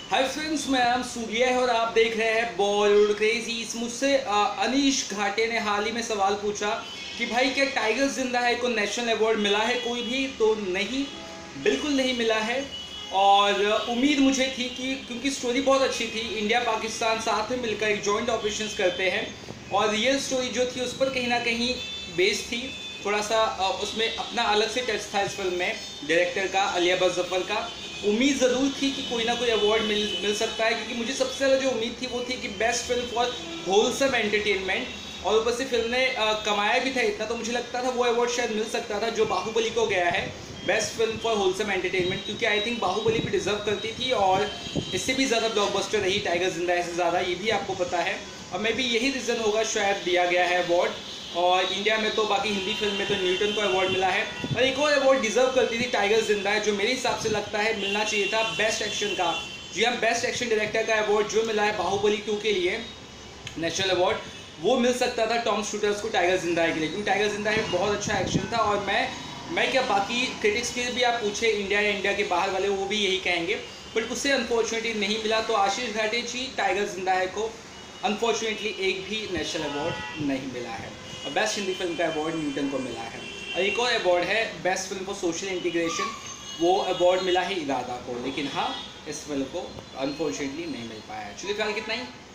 Hi friends, मैं नाम सूर्य है और आप देख रहे हैं बॉलीवुड क्रेजीज। मुझसे अनीश घाटे ने हाल ही में सवाल पूछा कि भाई क्या टाइगर जिंदा है को नेशनल अवार्ड मिला है कोई भी? तो नहीं, बिल्कुल नहीं मिला है। और उम्मीद मुझे थी कि क्योंकि स्टोरी बहुत अच्छी थी, इंडिया पाकिस्तान साथ में मिलकर एक जॉइंट ऑपरेशंस करते हैं और रियल स्टोरी जो थी उस पर कहीं ना कहीं बेस्ड थी। थोड़ा सा उसमें अपना अलग से टच था इस फिल्म में, डायरेक्टर का, अलिया भट्ट जफर का। उम्मीद ज़रूर थी कि कोई ना कोई अवार्ड मिल सकता है, क्योंकि मुझे सबसे ज़्यादा जो उम्मीद थी वो थी कि best film for wholesome entertainment. और ऊपर से फिल्म ने कमाया भी था इतना, तो मुझे लगता था वो अवार्ड शायद मिल सकता था जो बाहुबली को गया है, best film for wholesome entertainment. क्योंकि आई थिंक बाहुबली भी डिजर्व करती थी और इससे भी ज़्यादा ब्लॉकबस्टर रही टाइगर जिंदा से ज़्यादा, ये भी आपको पता है। और मे भी यही रीज़न होगा शायद दिया गया है अवार्ड। और इंडिया में तो बाकी हिंदी फिल्म में तो न्यूटन को अवार्ड मिला है। और एक और अवार्ड डिजर्व करती थी टाइगर जिंदा है, जो मेरे हिसाब से लगता है मिलना चाहिए था, बेस्ट एक्शन का। जी हाँ, बेस्ट एक्शन डायरेक्टर का अवार्ड जो मिला है बाहुबली 2 के लिए, नेशनल अवार्ड, वो मिल सकता था टॉम शूटर्स को टाइगर जिंदा के लिए, क्योंकि टाइगर जिंदा एक बहुत अच्छा एक्शन था। और मैं क्या, बाकी क्रिटिक्स के भी आप पूछे इंडिया या इंडिया के बाहर वाले, वो भी यही कहेंगे, बट उससे अनफॉर्चुनेटली नहीं मिला। तो आशीष घाटे जी, टाइगर जिंदा है को अनफॉर्चुनेटली एक भी नेशनल अवार्ड नहीं मिला है। और बेस्ट हिंदी फिल्म का अवार्ड न्यूटन को मिला है। और एक और अवार्ड है best film for social integration, वो अवार्ड मिला है इरादा को। लेकिन हाँ, इस फिल्म को अनफॉर्चुनेटली नहीं मिल पाया है। चलिए फिलहाल कितना ही।